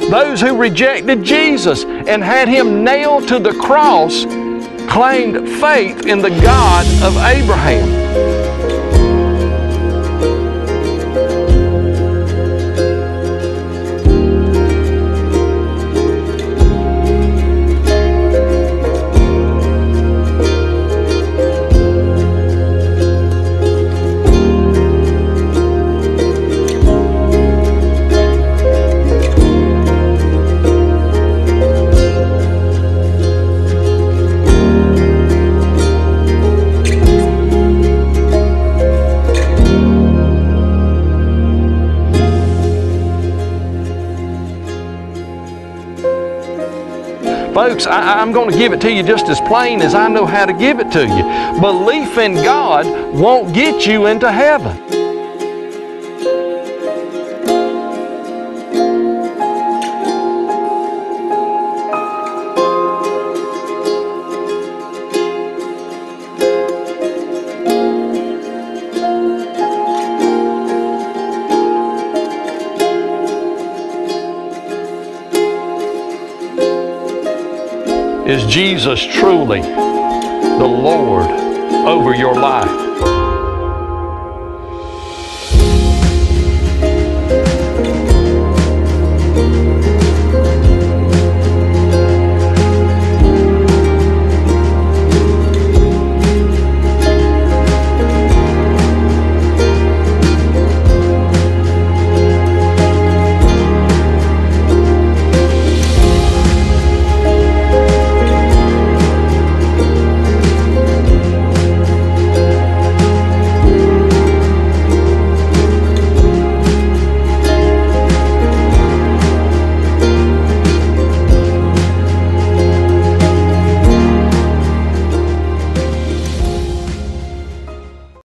Those who rejected Jesus and had Him nailed to the cross claimed faith in the God of Abraham. Folks, I'm going to give it to you just as plain as I know how to give it to you. Belief in God won't get you into heaven. Is Jesus truly the Lord over your life?